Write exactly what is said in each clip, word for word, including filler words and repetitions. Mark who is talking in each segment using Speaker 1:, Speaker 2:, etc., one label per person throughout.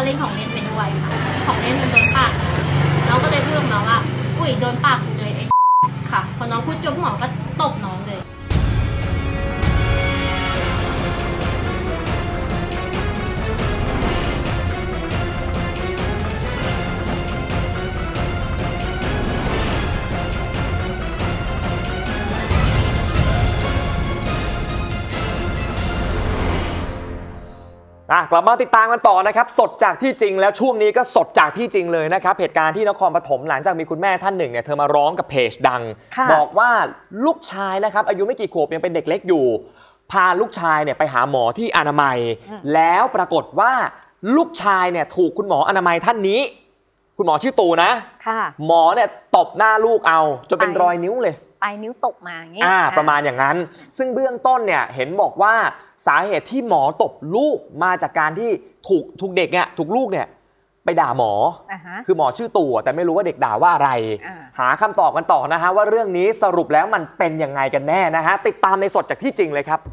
Speaker 1: เล่นของเล่นไปด้วยค่ะของเล่นมันโดนปากน้องก็เลยพูดออกมาว่าอุ้ยโดนปากเลยไอ้ค่ะพอน้องพูดจบหมอก็ตบน้องเลย
Speaker 2: กลับมาติดตามกันต่อนะครับสดจากที่จริงแล้วช่วงนี้ก็สดจากที่จริงเลยนะครับเหตุการณ์ที่นครปฐมหลังจากมีคุณแม่ท่านหนึ่งเนี่ยเธอมาร้องกับเพจดังบอกว่าลูกชายนะครับอายุไม่กี่ขวบยังเป็นเด็กเล็กอยู่พาลูกชายเนี่ยไปหาหมอที่อนามัยแล้วปรากฏว่าลูกชายเนี่ยถูกคุณหมออนามัยท่านนี้คุณหมอชื่อตูนะหมอเนี่ยตบหน้าลูกเอาจนเป็นรอยนิ้วเลย
Speaker 3: ปลายนิ้วตกมาอย่างนี้
Speaker 2: ประมาณอย่างนั้นซึ่งเบื้องต้นเนี่ยเห็นบอกว่าสาเหตุที่หมอตบลูกมาจากการที่ถูกถูกเด็กเนี่ยถูกลูกเนี่ยไปด่าหมอ uh-huh. คือหมอชื่อตู่แต่ไม่รู้ว่าเด็กด่าว่าอะไร uh. หาคำตอบกันต่อนะฮะว่าเรื่องนี้สรุปแล้วมันเป็นยังไงกันแน่นะฮะติดตามในสดจากที่จริงเลยครับ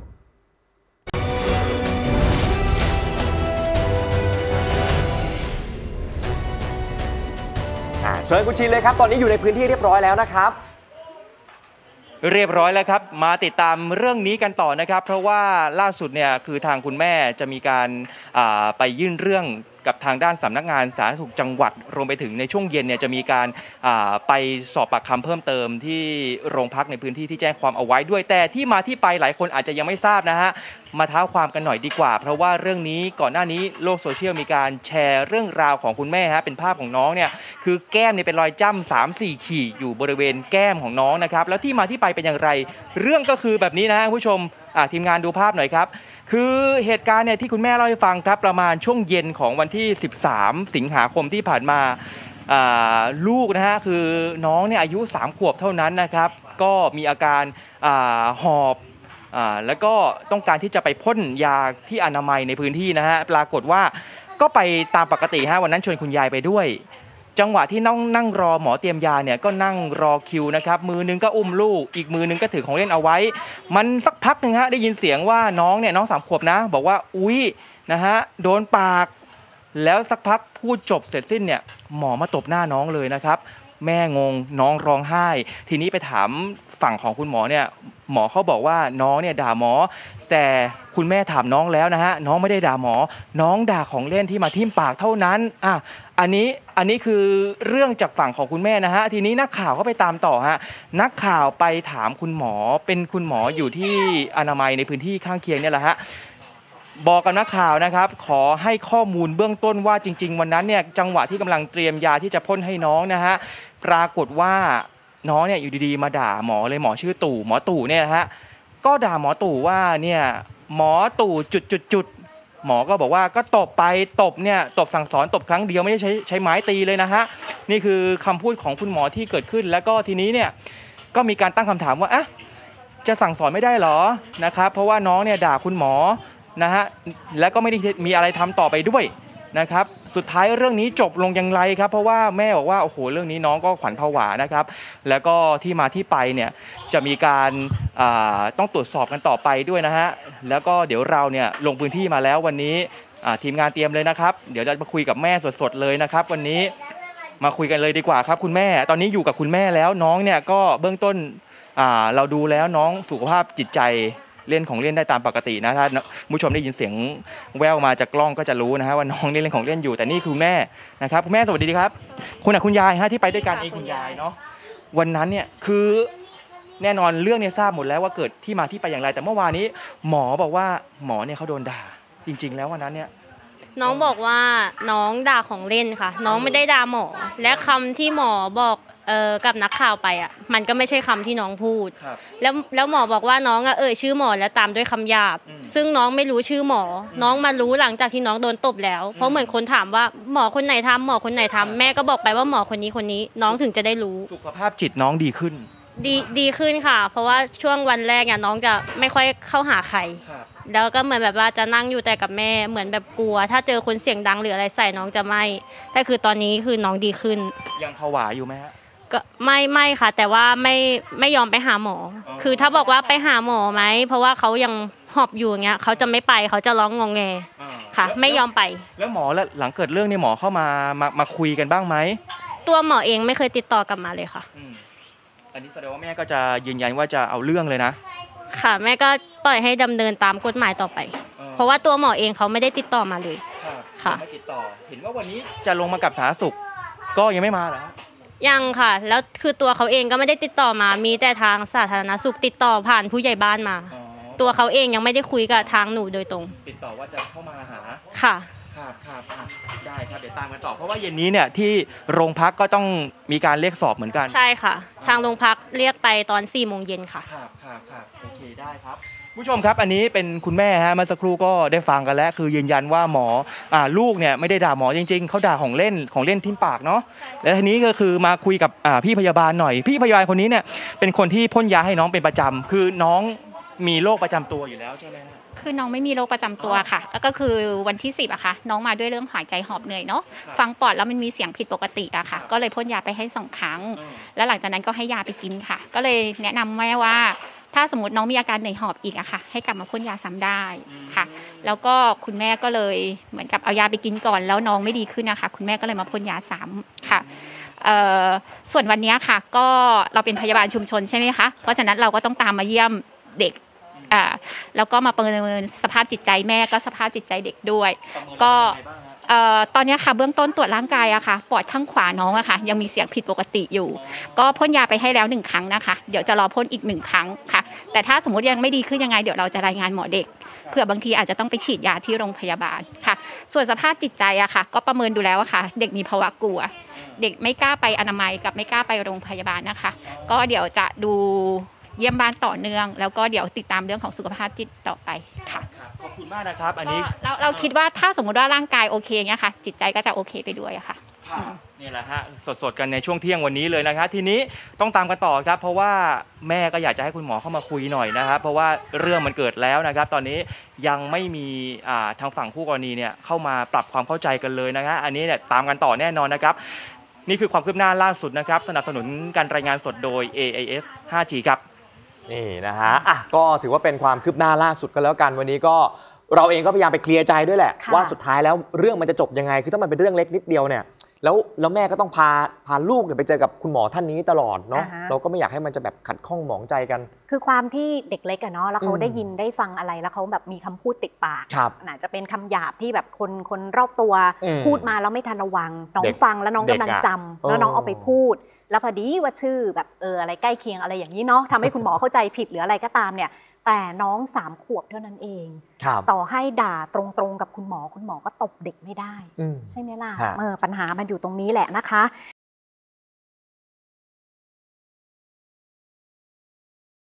Speaker 2: เชิญคุณชินเลยครับตอนนี้อยู่ในพื้นที่เรียบร้อยแล้วนะครับ
Speaker 4: เรียบร้อยแล้วครับมาติดตามเรื่องนี้กันต่อนะครับเพราะว่าล่าสุดเนี่ยคือทางคุณแม่จะมีการไปยื่นเรื่องกับทางด้านสำนักงานสาธารณสุขจังหวัดรวมไปถึงในช่วงเย็นเนี่ยจะมีการไปสอบปากคำเพิ่มเติมที่โรงพักในพื้นที่ที่แจ้งความเอาไว้ด้วยแต่ที่มาที่ไปหลายคนอาจจะยังไม่ทราบนะฮะมาเท้าความกันหน่อยดีกว่าเพราะว่าเรื่องนี้ก่อนหน้านี้โลกโซเชียลมีการแชร์เรื่องราวของคุณแม่ฮะเป็นภาพของน้องเนี่ยคือแก้มเนี่ยเป็นรอยจ้ำ สามสี่ ขีดอยู่บริเวณแก้มของน้องนะครับแล้วที่มาที่ไปเป็นอย่างไรเรื่องก็คือแบบนี้นะคุณผู้ชมทีมงานดูภาพหน่อยครับคือเหตุการณ์เนี่ยที่คุณแม่เล่าให้ฟังครับประมาณช่วงเย็นของวันที่สิบสามสิงหาคมที่ผ่านมาลูกนะฮะคือน้องเนี่ยอายุสามขวบเท่านั้นนะครับก็มีอาการหอบแล้วก็ต้องการที่จะไปพ่นยาที่อนามัยในพื้นที่นะฮะปรากฏว่าก็ไปตามปกติฮะวันนั้นชวนคุณยายไปด้วยจังหวะที่น้องนั่งรอหมอเตรียมยาเนี่ยก็นั่งรอคิวนะครับมือนึงก็อุ้มลูกอีกมือนึงก็ถือของเล่นเอาไว้มันสักพักนึงฮะได้ยินเสียงว่าน้องเนี่ยน้องสามขวบนะบอกว่าอุ๊ยนะฮะโดนปากแล้วสักพักพูดจบเสร็จสิ้นเนี่ยหมอมาตบหน้าน้องเลยนะครับแม่งงน้องร้องไห้ทีนี้ไปถามฝั่งของคุณหมอเนี่ยหมอเขาบอกว่าน้องเนี่ยด่าหมอแต่คุณแม่ถามน้องแล้วนะฮะน้องไม่ได้ด่าหมอน้องด่าของเล่นที่มาทิ่มปากเท่านั้นอ่ะอันนี้อันนี้คือเรื่องจากฝั่งของคุณแม่นะฮะทีนี้นักข่าวก็ไปตามต่อฮะนักข่าวไปถามคุณหมอเป็นคุณหมออยู่ที่อนามัยในพื้นที่ข้างเคียงเนี่ยแหละฮะบอกกับนักข่าวนะครับขอให้ข้อมูลเบื้องต้นว่าจริงๆวันนั้นเนี่ยจังหวะที่กำลังเตรียมยาที่จะพ่นให้น้องนะฮะปรากฏว่าน้องเนี่ยอยู่ดีๆมาด่าหมอเลยหมอชื่อตู่หมอตู่เนี่ยฮะก็ด่าหมอตู่ว่าเนี่ยหมอตู่จุดๆๆหมอก็บอกว่าก็ตบไปตบเนี่ยตบสั่งสอนตบครั้งเดียวไม่ได้ใช้ใช้ไม้ตีเลยนะฮะนี่คือคำพูดของคุณหมอที่เกิดขึ้นแล้วก็ทีนี้เนี่ยก็มีการตั้งคำถามว่าอ่ะจะสั่งสอนไม่ได้หรอนะครับเพราะว่าน้องเนี่ยด่าคุณหมอนะฮะแล้วก็ไม่ได้มีอะไรทำต่อไปด้วยนะครับสุดท้ายเรื่องนี้จบลงอย่างไรครับเพราะว่าแม่บอกว่าโอ้โหเรื่องนี้น้องก็ขวัญผวานะครับแล้วก็ที่มาที่ไปเนี่ยจะมีการต้องตรวจสอบกันต่อไปด้วยนะฮะแล้วก็เดี๋ยวเราเนี่ยลงพื้นที่มาแล้ววันนี้ทีมงานเตรียมเลยนะครับเดี๋ยวจะมาคุยกับแม่สดๆเลยนะครับวันนี้มาคุยกันเลยดีกว่าครับคุณแม่ตอนนี้อยู่กับคุณแม่แล้วน้องเนี่ยก็เบื้องต้นเราดูแล้วน้องสุขภาพจิตใจเล่นของเล่นได้ตามปกตินะถ้าผู้ชมได้ยินเสียงแววมาจากกล้องก็จะรู้นะฮะว่าน้องนี่เล่นของเล่นอยู่แต่นี่คือแม่นะครับคุณแม่สวัสดีครับคุณคุณยายฮะที่ไปด้วยกันเองคุณยายเนาะวันนั้นเนี่ยคือแน่นอนเรื่องเนี่ยทราบหมดแล้วว่าเกิดที่มาที่ไปอย่างไรแต่เมื่อวานนี้หมอบอกว่าหมอเนี่ยเขาโดนด่าจริงๆแล้ววันนั้นเนี่ย
Speaker 1: น้องบอกว่าน้องด่าของเล่นค่ะน้องไม่ได้ด่าหมอและคำที่หมอบอกเอ่อกับนักข่าวไปอ่ะมันก็ไม่ใช่คำที่น้องพูดแล้วแล้วหมอบอกว่าน้องอ่ะเอ่ยชื่อหมอแล้วตามด้วยคำหยาบซึ่งน้องไม่รู้ชื่อหมอน้องมารู้หลังจากที่น้องโดนตบแล้วเพราะเหมือนคนถามว่าหมอคนไหนทำหมอคนไหนทำแม่ก็บอกไปว่าหมอคนนี้คนนี้น้องถึงจะได้รู้
Speaker 4: สุขภาพจิตน้องดีขึ้น
Speaker 1: ดีดีขึ้นค่ะเพราะว่าช่วงวันแรกเนี่ยน้องจะไม่ค่อยเข้าหาใครแล้วก็เหมือนแบบว่าจะนั่งอยู่แต่กับแม่เหมือนแบบกลัวถ้าเจอคนเสียงดังหรืออะไรใส่น้องจะไม่แต่คือตอนนี้คือน้องดีขึ้น
Speaker 4: ยังผวาอยู่ไหมฮะ
Speaker 1: ก็ไม่ไม่ค่ะแต่ว่าไม่ไม่ยอมไปหาหมอคือถ้าบอกว่าไปหาหมอไหมเพราะว่าเขายังหอบอยู่อย่างเงี้ยเขาจะไม่ไปเขาจะร้องงอแงค่ะ ไม่ยอมไป
Speaker 4: แล้วหมอแล้วหลังเกิดเรื่องนี่หมอเข้ามามามาคุยกันบ้างไหม
Speaker 1: ตัวหมอเองไม่เคยติดต่อกลับมาเลยค่ะ
Speaker 4: อันนี้แสดงว่าแม่ก็จะยืนยันว่าจะเอาเรื่องเลยนะ
Speaker 1: ค่ะแม่ก็ปล่อยให้ดำเนินตามกฎหมายต่อไปเพราะว่าตัวหมอเองเขาไม่ได้ติดต่อมาเลย
Speaker 4: ค่ะไม่ติดต่อเห็นว่าวันนี้จะลงมากับสาธารณสุขก็ยังไม่มาเหรอ
Speaker 1: ยังค่ะแล้วคือตัวเขาเองก็ไม่ได้ติดต่อมามีแต่ทางสาธารณสุขติดต่อผ่านผู้ใหญ่บ้านมาตัวเขาเองยังไม่ได้คุยกับทางหนูโดยตรง
Speaker 4: ติดต่อว่าจะเข้ามาหา
Speaker 1: ค่ะ
Speaker 4: ครับครับได้ครับเดี๋ยวตามกันต่อเพราะว่าเย็นนี้เนี่ยที่โรงพักก็ต้องมีการเรียกสอบเหมือนกัน
Speaker 1: ใช่ค่ะทางโรงพักเรียกไปตอนสี่โมงเย็นค่ะ
Speaker 4: ครับครับครับโอเคได้ครับผู้ชมครับอันนี้เป็นคุณแม่ฮะเมื่อสักครู่ก็ได้ฟังกันแล้วคือยืนยันว่าหมออ่าลูกเนี่ยไม่ได้ด่าหมอจริงๆเขาด่าของเล่นของเล่นทิ่มปากเนาะแล้วทีนี้ก็คือมาคุยกับอ่าพี่พยาบาลหน่อยพี่พยาบาลคนนี้เนี่ยเป็นคนที่พ่นยาให้น้องเป็นประจำคือน้องมีโรคประจำตัวอยู่แล้วใช่ไหม
Speaker 3: คือน้องไม่มีโรคประจำตัวค่ะแล้วก็คือวันที่สิบอะค่ะน้องมาด้วยเรื่องหายใจหอบเหนื่อยเนาะฟังปอดแล้วมันมีเสียงผิดปกติอะค่ะก็เลยพ่นยาไปให้สองครั้งแล้วหลังจากนั้นก็ให้ยาไปกินค่ะก็เลยแนะนำแม่ว่าถ้าสมมติน้องมีอาการเหนื่อยหอบอีกอะค่ะให้กลับมาพ่นยาซ้ำได้ค่ะแล้วก็คุณแม่ก็เลยเหมือนกับเอายาไปกินก่อนแล้วน้องไม่ดีขึ้นนะคะคุณแม่ก็เลยมาพ่นยาซ้ำค่ะส่วนวันนี้ค่ะก็เราเป็นพยาบาลชุมชนใช่ไหมคะเพราะฉะนั้นเราก็ต้องตามมาเยี่ยมเด็กอ่าแล้วก็มาประเมินสภาพจิตใจแม่ก็สภาพจิตใจเด็กด้วยก็เอ่อตอนนี้ค่ะเบื้องต้นตรวจร่างกายอะค่ะปอดข้างขวาน้องอะค่ะยังมีเสียงผิดปกติอยู่ก็พ่นยาไปให้แล้วหนึ่งครั้งนะคะเดี๋ยวจะรอพ่นอีกหนึ่งครั้งค่ะแต่ถ้าสมมติยังไม่ดีขึ้นยังไงเดี๋ยวเราจะรายงานหมอเด็กเผื่อบางทีอาจจะต้องไปฉีดยาที่โรงพยาบาลค่ะส่วนสภาพจิตใจอะค่ะก็ประเมินดูแล้วอะค่ะเด็กมีภาวะกลัวเด็กไม่กล้าไปอนามัยกับไม่กล้าไปโรงพยาบาลนะคะก็เดี๋ยวจะดูเยี่ยมบ้านต่อเนื่องแล้วก็เดี๋ยวติดตามเรื่องของสุขภาพจิตต่อไปค่ะ
Speaker 4: ขอบคุณมากนะครับอันนี้
Speaker 3: เราเราคิดว่าถ้าสมมติว่าร่างกายโอเคเงี้ยค่ะจิตใจก็จะโอเคไปด้วยค่ะ
Speaker 4: นี่แหละฮะสดๆกันในช่วงเที่ยงวันนี้เลยนะครับทีนี้ต้องตามกันต่อครับเพราะว่าแม่ก็อยากจะให้คุณหมอเข้ามาคุยหน่อยนะครับเพราะว่าเรื่องมันเกิดแล้วนะครับตอนนี้ยังไม่มีทางฝั่งคู่กรณีเนี่ยเข้ามาปรับความเข้าใจกันเลยนะฮะอันนี้เนี่ยตามกันต่อแน่นอนนะครับนี่คือความคืบหน้าล่าสุดนะครับสนับสนุนการรายงานสดโดย เอ ไอ เอส ห้าจี ครับ
Speaker 2: นี่นะฮะอ่ะก็ถือว่าเป็นความคืบหน้าล่าสุดกันแล้วกันวันนี้ก็เราเองก็พยายามไปเคลียร์ใจด้วยแหละว่าสุดท้ายแล้วเรื่องมันจะจบยังไงคือถ้ามันเป็นเรื่องเล็กนิดเดียวเนี่ยแล้วแล้วแม่ก็ต้องพาพาลูกเนี่ยไปเจอกับคุณหมอท่านนี้ตลอดเนาะเราก็ไม่อยากให้มันจะแบบขัดข้องหมองใจกัน
Speaker 5: คือความที่เด็กเล็กอะเนาะแล้วเขาได้ยินได้ฟังอะไรแล้วเขาแบบมีคำพูดติดปากอาจจะเป็นคำหยาบที่แบบคนคนรอบตัวพูดมาแล้วไม่ทันระวังน้องฟังแล้วน้องกำลังจำแล้วน้องเอาไปพูดแล้วพอดีว่าชื่อแบบเอออะไรใกล้เคียงอะไรอย่างนี้เนาะทำให้คุณหมอเข้าใจผิดหรืออะไรก็ตามเนี่ยแต่น้องสามขวบเท่านั้นเองต่อให้ด่าตรงๆกับคุณหมอคุณหมอก็ตบเด็กไม่ได้ใช่ไหมล่ะเออปัญหามันอยู่ตรงนี้แหละนะคะ